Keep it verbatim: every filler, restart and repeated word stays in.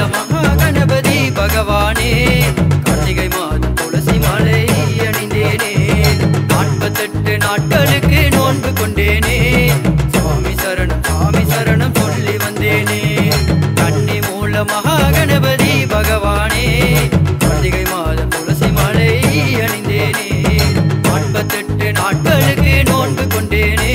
மகா கணபதி பகவானே கார்த்திகை மாதம் துளசி மாலை அணிந்தேனே நாற்பத்தெட்டு நாட்களுக்கு நோன்பு கொண்டேனே சுவாமி சரணம் சுவாமி சரணம் சொல்லி வந்தேனே கன்னி மூல மகா கணபதி பகவானே கார்த்திகை மாதம் துளசி மாலை அணிந்தேனே நாற்பத்தெட்டு நாட்களுக்கு நோன்பு கொண்டேனே